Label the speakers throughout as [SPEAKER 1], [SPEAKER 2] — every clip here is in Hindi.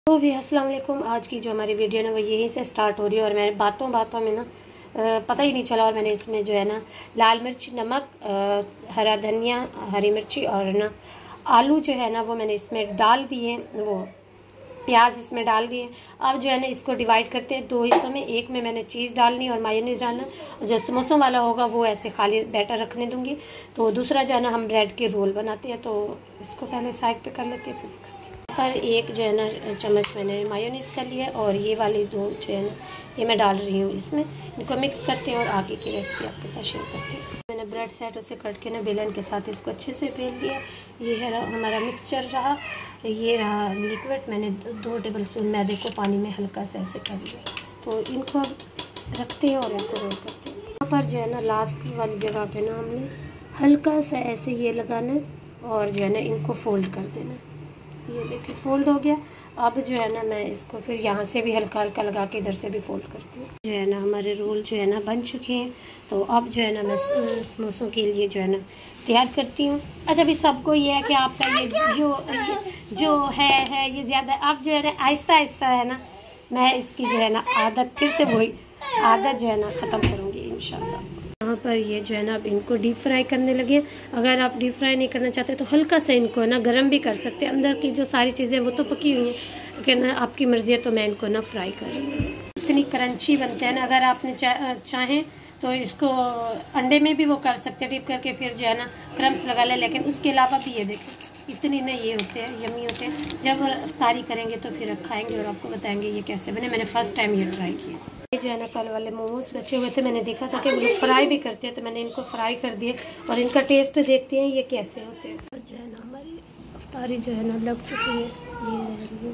[SPEAKER 1] तो भी अस्सलाम वालेकुम। आज की जो हमारी वीडियो ना वो यहीं से स्टार्ट हो रही है और मैंने बातों में ना पता ही नहीं चला और मैंने इसमें जो है ना लाल मिर्च, नमक, हरा धनिया, हरी मिर्ची और ना आलू जो है ना वो मैंने इसमें डाल दिए, वो प्याज इसमें डाल दिए। अब जो है ना इसको डिवाइड करते हैं दो हिस्सों में। एक में मैंने चीज़ डालनी और मायोनीज डालना, जो समोसों वाला होगा वो ऐसे खाली बैटर रखने दूंगी। तो दूसरा जो है ना हम ब्रेड के रोल बनाते हैं, तो इसको पहले साइड पे कर लेते हैं, फिर दिखाते हैं। पर एक जो है ना चम्मच मैंने मायोनीज कर लिया और ये वाली दो जो है ना ये मैं डाल रही हूँ इसमें। इनको मिक्स करते हैं और आगे की रेसिपी आपके साथ शेयर करते हैं। मैंने ब्रेड सेट उसे कट के ना बेलन के साथ इसको अच्छे से बेल दिया। ये है हमारा मिक्सचर रहा, ये रहा लिक्विड। मैंने 2 टेबल स्पून मैदे को पानी में हल्का सा ऐसे कर लिया। तो इनको अब रखते हैं और इनको रोल करते हैं। यहाँ पर जो है ना लास्ट वाली जगह पे ना हमने हल्का सा ऐसे ये लगाना और जो है ना इनको फोल्ड कर देना। ये देखिए फोल्ड हो गया। अब जो है ना मैं इसको फिर यहाँ से भी हल्का हल्का लगा के इधर से भी फोल्ड करती हूँ। जो है ना हमारे रोल जो है ना बन चुके हैं। तो अब जो है ना मैं समोसों के लिए जो है ना तैयार करती हूँ। अच्छा, अभी सबको ये है कि आपका ये जो है ये ज़्यादा, अब जो है ना आहिस्ता आहिस्ता है ना मैं इसकी जो है ना आदत फिर से वही आदत जो है ना ख़त्म करूँगी इंशाल्लाह। यहाँ पर ये जो है ना अब इनको डीप फ्राई करने लगे। अगर आप डीप फ्राई नहीं करना चाहते तो हल्का सा इनको ना गरम भी कर सकते हैं। अंदर की जो सारी चीज़ें वो तो पकी हुई हैं, लेकिन आपकी मर्ज़ी है तो मैं इनको ना फ्राई कर रही हूँ। इतनी क्रंची बनते हैं ना। अगर आपने चाहें तो इसको अंडे में भी वो कर सकते हैं, डीप करके फिर जो है ना क्रम्स लगा लें। लेकिन उसके अलावा भी ये देखें इतनी ना ये होते हैं, यमी होते हैं। जब इफ्तारी करेंगे तो फिर खाएँगे और आपको बताएँगे ये कैसे बने। मैंने फ़र्स्ट टाइम ये ट्राई किया। ये जो है ना कल वाले मोमोज बचे हुए थे, मैंने देखा था कि वो लोग फ्राई भी करते हैं, तो मैंने इनको फ्राई कर दिए और इनका टेस्ट देखते हैं ये कैसे होते हैं। और जो है ना हमारी इफ्तारी जो है ना लग चुकी है। ये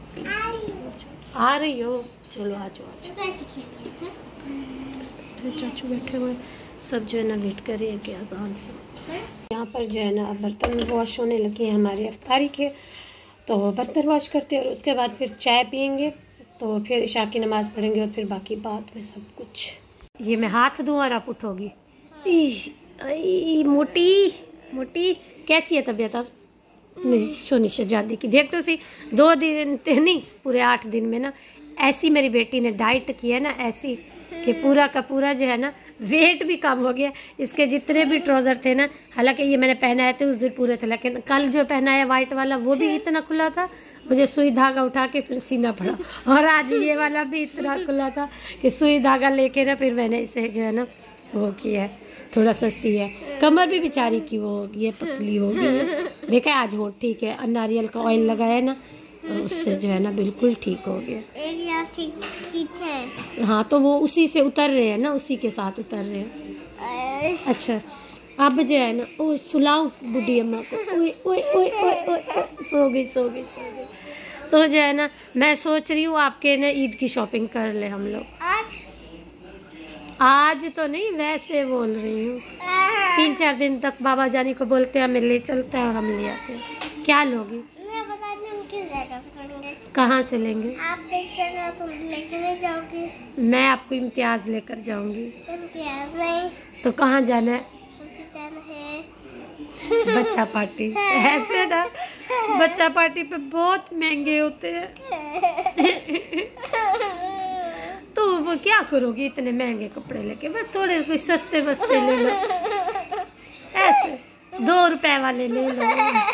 [SPEAKER 1] आ रही हो, चलो आ जाओ। चाचू बैठे हुए सब जो है ना वेट कर रहे हैं कि आज़ान हो। यहाँ पर जो है ना बर्तन वॉश होने लगे हैं हमारे इफ्तारी के। तो बर्तन वॉश करते हैं और उसके बाद फिर चाय पियेंगे, तो फिर इशा की नमाज़ पढ़ेंगे और फिर बाकी बात में सब कुछ। ये मैं हाथ दूँ और आप उठोगी। मोटी कैसी है तबीयत अब? सोनी शहजादी की देख तो सही, 2 दिन नहीं पूरे 8 दिन में ना ऐसी मेरी बेटी ने डाइट की है ना, ऐसी कि पूरा का पूरा जो है ना वेट भी कम हो गया। इसके जितने भी ट्राउज़र थे ना, हालांकि ये मैंने पहनाए थे उस दिन पूरे थे, लेकिन कल जो पहनाया वाइट वाला वो भी इतना खुला था, मुझे सुई धागा उठा के फिर सीना पड़ा। और आज ये वाला भी इतना खुला था कि सुई धागा लेके ना फिर मैंने इसे जो है ना वो किया है, थोड़ा सा सी है। कमर भी बेचारी की वो होगी है, पतली हो गई है। देखा आज हो ठीक है, नारियल का ऑयल लगाया ना उससे जो है ना बिल्कुल ठीक हो गया।
[SPEAKER 2] एक यहाँ से ठीक है।
[SPEAKER 1] हाँ तो वो उसी से उतर रहे हैं ना, उसी के साथ उतर रहे हैं। अच्छा अब जो है ना ओ सुलाओ बुढ़ी अम्मा को। ओए ओए ओए ओए ओए सो गई। तो जो है ना मैं सोच रही हूँ आपके ना ईद की शॉपिंग कर ले हम लोग। आज तो नहीं, वैसे बोल रही हूँ। 3-4 दिन तक बाबा जानी को बोलते हैं हमें ले चलता है और हम ले आते हैं। क्या लोगी?
[SPEAKER 2] मैं बता दूँ किस जगह से करेंगे।
[SPEAKER 1] कहाँ चलेंगे?
[SPEAKER 2] आप एक जगह तुम लेके नहीं जाओगी।
[SPEAKER 1] मैं आपको इम्तियाज लेकर जाऊंगी।
[SPEAKER 2] इम्तियाज नहीं
[SPEAKER 1] तो कहाँ जाना है?
[SPEAKER 2] जाना है
[SPEAKER 1] बच्चा पार्टी। ऐसे ना बच्चा पार्टी पे बहुत महंगे होते हैं। तो वो क्या करोगी इतने महंगे कपड़े लेके? बस थोड़े कोई सस्ते बस्ते ले लो, ऐसे 2 रुपए वाले ले लो।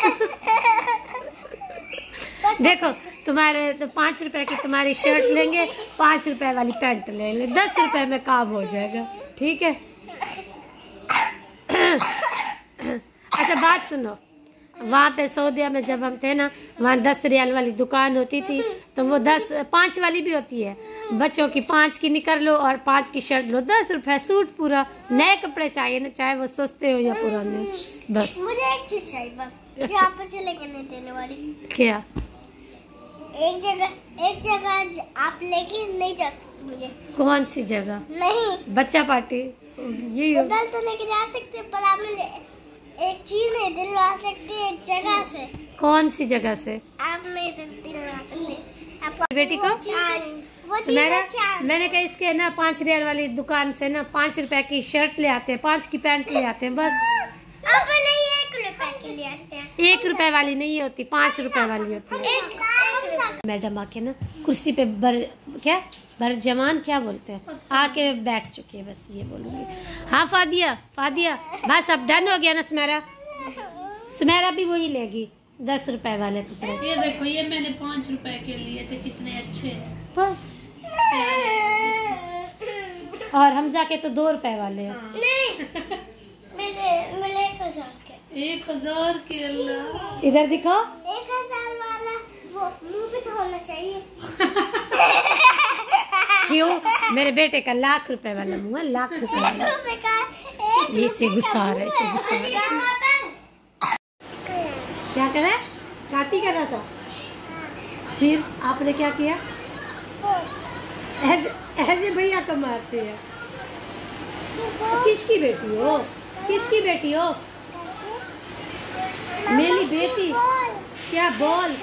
[SPEAKER 1] देखो तुम्हारे तो 5 रुपए की तुम्हारी शर्ट लेंगे, 5 रुपए वाली पैंट ले लें, 10 रुपए में काम हो जाएगा। ठीक है। अच्छा बात सुनो, वहाँ पे सऊदीया में जब हम थे ना, वहाँ 10 रियाल वाली दुकान होती थी, तो वो 5 वाली भी होती है। बच्चों की 5 की निकर लो और 5 की शर्ट लो, 10 रुपए सूट पूरा। नए कपड़े चाहिए ना, चाहे वो सस्ते हो या पुराने। बस
[SPEAKER 2] मुझे एक चीज चाहिए बस।
[SPEAKER 1] अच्छा।
[SPEAKER 2] जो आप मुझे लेके नहीं देने वाली।
[SPEAKER 1] क्या?
[SPEAKER 2] एक जगह आप लेके नहीं जा सकते मुझे।
[SPEAKER 1] कौन सी जगह?
[SPEAKER 2] नहीं
[SPEAKER 1] बच्चा पार्टी यही हो।
[SPEAKER 2] उधर तो लेके जा सकते, पर आप मुझे एक चीज नहीं दिलवा सकती एक जगह से।
[SPEAKER 1] कौन सी जगह से?
[SPEAKER 2] आप नहीं दिलवा सकते आपको
[SPEAKER 1] बेटी को।
[SPEAKER 2] वो चीज
[SPEAKER 1] मैंने कहा इसके ना 5 रियाल वाली दुकान से ना 5 रुपए की शर्ट ले आते हैं, 5 की पैंट ले आते हैं बस।
[SPEAKER 2] अब नहीं 1 रुपए के लिए आते हैं।
[SPEAKER 1] 1 रुपए वाली नहीं होती, 5 रुपए वाली होती है। मैडम आके ना कुर्सी पे बरजमान क्या बोलते हैं, आके बैठ चुकी है, बस ये बोलूँगी। हाँ फादिया बस अब डन हो गया ना। सुमेरा भी वही लेगी 10 रुपए वाले कपड़े।
[SPEAKER 3] ये देखो, ये मैंने 5 रुपए के लिए थे, कितने अच्छे हैं
[SPEAKER 1] बस। और हमजा के तो 2 रुपए वाले हैं।
[SPEAKER 2] नहीं मेरे
[SPEAKER 3] 1000 के। अल्लाह,
[SPEAKER 1] इधर दिखाओ।
[SPEAKER 2] 1000 वाला वो मुंह पे धोना चाहिए।
[SPEAKER 1] क्यों? मेरे बेटे का 1,00,000 रुपए वाला मुंह है, 1,00,000 रुपए वाला। ये से गुस्सा आ रहा है, इसे गुस्सा आ रहा है। क्या कर रहा है? काटी कर रहा था। फिर आपने क्या किया? ऐसे भैया को मारते हैं। किसकी बेटी हो? किसकी बेटी हो? मेरी बेटी। क्या बोल?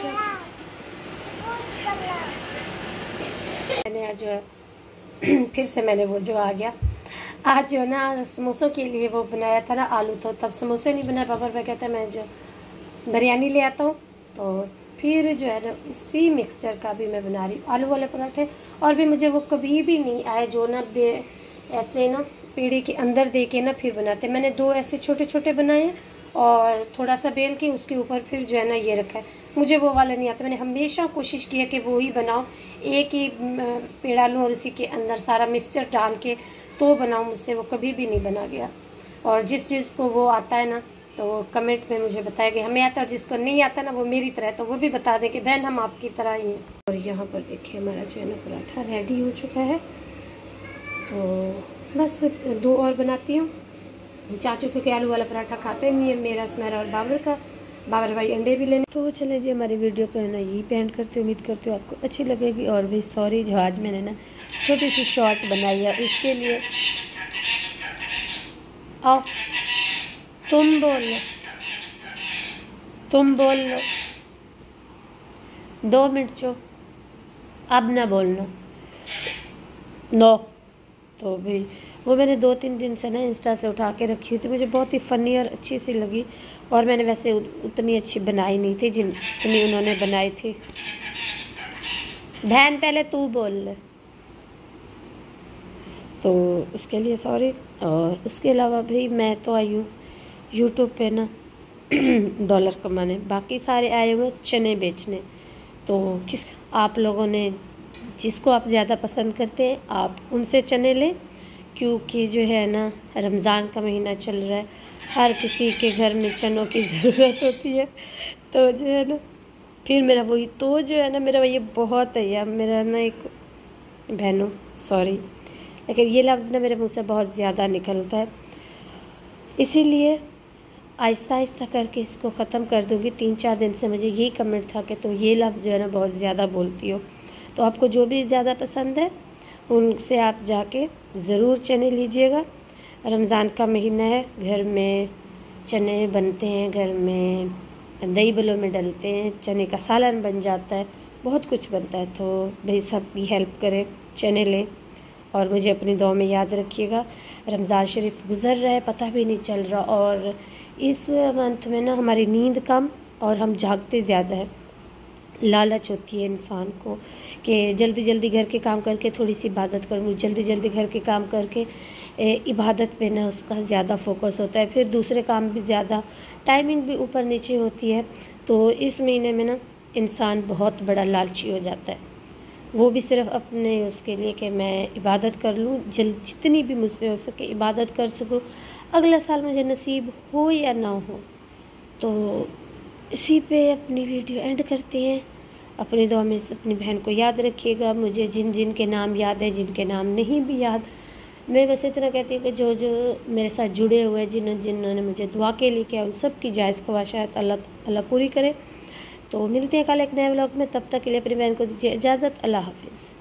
[SPEAKER 1] मैंने आज फिर से मैंने वो जो आ गया आज जो ना समोसों के लिए वो बनाया था ना आलू, तो तब समोसे नहीं बनाए। पापा पे कहता है मैं जो बिरयानी ले आता हूँ, तो फिर जो है ना उसी मिक्सचर का भी मैं बना रही हूँ आलू वाले पराठे। और भी मुझे वो कभी भी नहीं आए जो ना ऐसे ना पेड़े के अंदर दे के ना फिर बनाते। मैंने 2 ऐसे छोटे छोटे बनाए हैं और थोड़ा सा बेल के उसके ऊपर फिर जो है ना ये रखा है। मुझे वो वाला नहीं आता। मैंने हमेशा कोशिश की है कि वो ही बनाऊँ, एक ही पेड़ा लूँ और उसी के अंदर सारा मिक्सचर डाल के तो बनाऊँ। मुझसे वो कभी भी नहीं बना गया। और जिस को वो आता है ना तो वो कमेंट में मुझे बताया कि हमें आता है, और जिसको नहीं आता ना वो मेरी तरह है तो वो भी बता दे कि बहन हम आपकी तरह ही हैं। और यहाँ पर देखिए हमारा जो है ना पराठा रेडी हो चुका है। तो बस 2 और बनाती हूँ। चाचू क्योंकि आलू वाला पराठा खाते नहीं है, मेरा सुमेरा और बाबर भाई अंडे भी लेने। तो चले जी हमारी वीडियो को है ना यही पेंट करते, उम्मीद करते हो आपको अच्छी लगेगी। और भी सॉरी जो आज मैंने ना छोटी सी शॉर्ट बनाई है उसके लिए। आओ तुम बोल लो 2 मिनट चो, अब ना बोलना नो। तो भाई वो मैंने 2-3 दिन से ना इंस्टा से उठा के रखी हुई थी, मुझे बहुत ही फ़नी और अच्छी सी लगी। और मैंने वैसे उतनी अच्छी बनाई नहीं थी जितनी उन्होंने बनाई थी। बहन पहले तू बोल ले, तो उसके लिए सॉरी। और उसके अलावा भाई मैं तो आई हूँ यूट्यूब पे ना डॉलर कमाने, बाकी सारे आए हुए चने बेचने। तो किस आप लोगों ने जिसको आप ज़्यादा पसंद करते हैं आप उनसे चने लें, क्योंकि जो है ना रमज़ान का महीना चल रहा है, हर किसी के घर में चनों की ज़रूरत होती है। तो जो है ना फिर मेरा वही तो जो है ना मेरा वही बहुत है यार, मेरा ना एक बहनों सॉरी, लेकिन ये लफ्ज़ ना मेरे मुँह से बहुत ज़्यादा निकलता है, इसीलिए आहिस्ता आहिस्ता करके इसको ख़त्म कर दूँगी। 3-4 दिन से मुझे यही कमेंट था कि तुम ये लफ्ज़ जो है ना बहुत ज़्यादा बोलती हो। तो आपको जो भी ज़्यादा पसंद है उनसे आप जाके ज़रूर चने लीजिएगा। रमज़ान का महीना है, घर में चने बनते हैं, घर में दही बलों में डलते हैं, चने का सालन बन जाता है, बहुत कुछ बनता है। तो भाई सबकी हेल्प करें, चने लें और मुझे अपनी दुआ में याद रखिएगा। रमज़ान शरीफ गुज़र रहा है, पता भी नहीं चल रहा। और इस मंथ में ना हमारी नींद कम और हम जागते ज़्यादा है। लालच होती है इंसान को कि जल्दी जल्दी घर के काम करके थोड़ी सी इबादत करूँ, जल्दी जल्दी घर के काम करके इबादत पे ना उसका ज़्यादा फोकस होता है, फिर दूसरे काम भी ज़्यादा, टाइमिंग भी ऊपर नीचे होती है। तो इस महीने में ना इंसान बहुत बड़ा लालची हो जाता है, वो भी सिर्फ अपने उसके लिए कि मैं इबादत कर लूँ, जितनी भी मुझसे हो सके इबादत कर सकूँ, अगला साल मुझे नसीब हो या ना हो। तो इसी पे अपनी वीडियो एंड करते हैं। अपनी दुआ में अपनी बहन को याद रखिएगा। मुझे जिन के नाम याद है, जिनके नाम नहीं भी याद, मैं बस इतना कहती हूँ कि जो मेरे साथ जुड़े हुए जिन्होंने मुझे दुआ के लिए किया उन सब की जायज़ ख्वाहिशात अल्लाह पूरी करे। तो मिलते हैं कल एक नए व्लॉग में, तब तक के लिए अपनी बहन को दीजिए इजाज़त। अल्लाह हाफिज़।